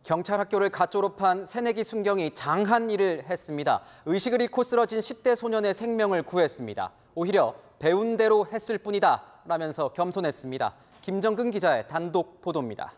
경찰 학교를 갓 졸업한 새내기 순경이 장한 일을 했습니다. 의식을 잃고 쓰러진 10대 소년의 생명을 구했습니다. 오히려 배운 대로 했을 뿐이다 라면서 겸손했습니다. 김정근 기자의 단독 보도입니다.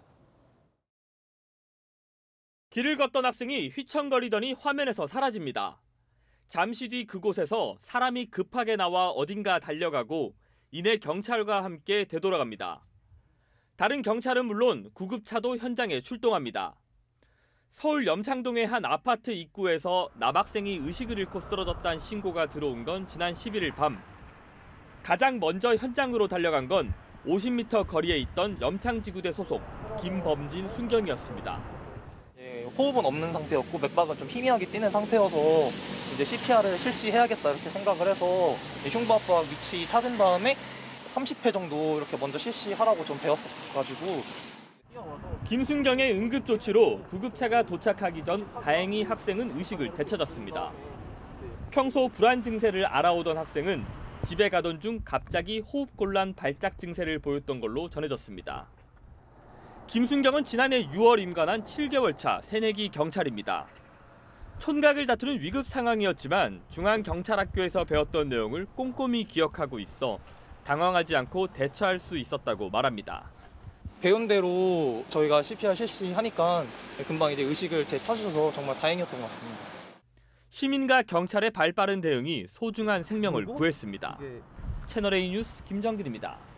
길을 걷던 학생이 휘청거리더니 화면에서 사라집니다. 잠시 뒤 그곳에서 사람이 급하게 나와 어딘가 달려가고 이내 경찰과 함께 되돌아갑니다. 다른 경찰은 물론 구급차도 현장에 출동합니다. 서울 염창동의 한 아파트 입구에서 남학생이 의식을 잃고 쓰러졌다는 신고가 들어온 건 지난 11일 밤. 가장 먼저 현장으로 달려간 건 50m 거리에 있던 염창지구대 소속 김범진 순경이었습니다. 호흡은 없는 상태였고 맥박은 좀 희미하게 뛰는 상태여서 이제 CPR을 실시해야겠다 이렇게 생각을 해서 흉부압박 위치 찾은 다음에 30회 정도 이렇게 먼저 실시하라고 좀 배웠어가지고. 김순경의 응급조치로 구급차가 도착하기 전 다행히 학생은 의식을 되찾았습니다. 평소 불안 증세를 알아오던 학생은 집에 가던 중 갑자기 호흡곤란 발작 증세를 보였던 걸로 전해졌습니다. 김순경은 지난해 6월 임관한 7개월 차 새내기 경찰입니다. 촌각을 다투는 위급 상황이었지만 중앙경찰학교에서 배웠던 내용을 꼼꼼히 기억하고 있어 당황하지 않고 대처할 수 있었다고 말합니다. 배운 대로 저희가 CPR 실시하니까 금방 이제 의식을 되찾으셔서 정말 다행이었던 것 같습니다. 시민과 경찰의 발빠른 대응이 소중한 생명을 구했습니다. 채널A 뉴스 김정근입니다.